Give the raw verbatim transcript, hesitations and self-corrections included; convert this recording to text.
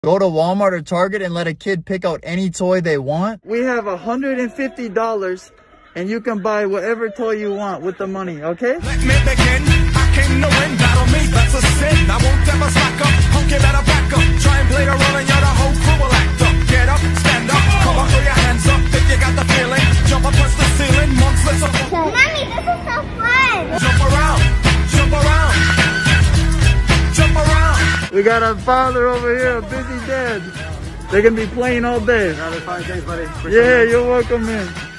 Go to Walmart or Target and let a kid pick out any toy they want? We have one hundred fifty dollars and you can buy whatever toy you want with the money, okay? Let me begin. I came to win. Battle me, that's a sin. I won't ever slack up. Punk, you better back up. Try and play the role and you're the whole crew will act up. Get up, stand up, come on, throw your hands up. If you got the feeling, jump up, touch the ceiling. Monks, let's up. Mommy, this is so fun. Jump around, jump around, jump around. We got a father over here, a busy dad. They're gonna be playing all day. Another fine, thanks, buddy. Yeah, you're welcome, man.